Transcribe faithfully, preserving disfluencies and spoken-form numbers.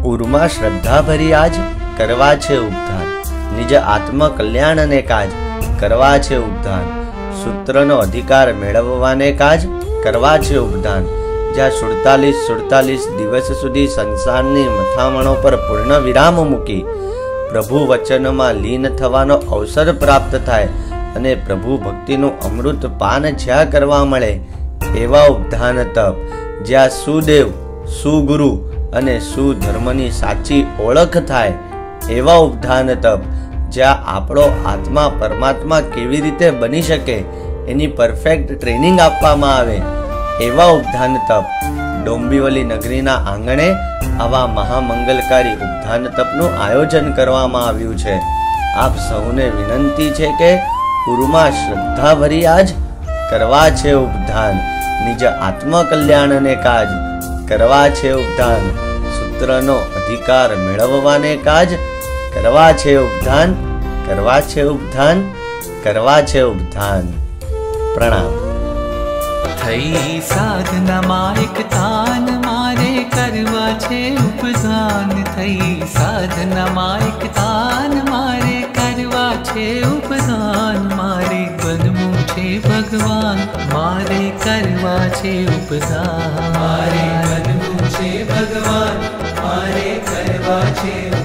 ઉરમાં શ્રદ્ધા ભરી આજ કરવા છે ઉપધાન, નિજ આત્મ કલ્યાણને કાજ કરવા છે ઉપધાન, સૂત્રનો અધિકાર મેળવવાને કાજ કરવા છે ઉપધાન, જ્યાં સુડતાલીસ સુડતાલીસ દિવસ સુધી સંસારની મથામણો પર પૂર્ણ વિરામ મૂકી પ્રભુ વચનમાં લીન થવાનો અવસર પ્રાપ્ત થાય અને પ્રભુ ભક્તિનું અમૃત પાન જ્યાં કરવા મળે એવા ઉપધાન તપ, જ્યાં સુદેવ સુગુરુ અને સુધર્મની સાચી ઓળખ થાય એવા ઉપધાન તપ, જ્યાં આપણો આત્મા પરમાત્મા કેવી રીતે બની શકે એની પરફેક્ટ ટ્રેનિંગ આપવામાં આવે એવા ઉપધાન તપ ડોંબિવલી નગરીના આંગણે આવા મહામંગલકારી ઉપધાન તપનું આયોજન કરવામાં આવ્યું છે। આપ સૌને વિનંતી છે કે ઉરમાં શ્રદ્ધા ભરી આજ કરવા છે ઉપધાન, નિજ આત્મ કલ્યાણને કાજ કરવા છે ઉપધાન, સૂત્રનો અધિકાર મેળવવાને કાજ કરવા છે ઉપધાન, કરવા છે ઉપધાન, કરવા છે ઉપધાન। પ્રણામ। થઈ સાધનામાં એક તાન મારે કરવા છે ઉપધાન, થઈ સાધનામાં એક તાન મારે કરવા છે ઉપધાન, મારે બનવું છે ભગવાન મારે કરવા છે ઉપધાન, મારે બનવું છે ભગવાન મારે કરવા છે